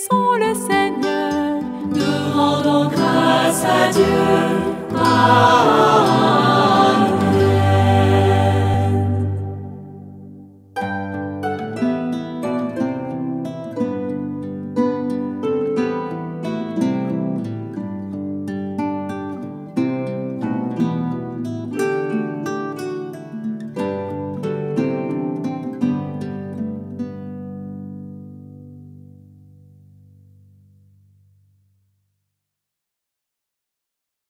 bénissons le Seigneur. Nous rendons grâce à Dieu. Amen.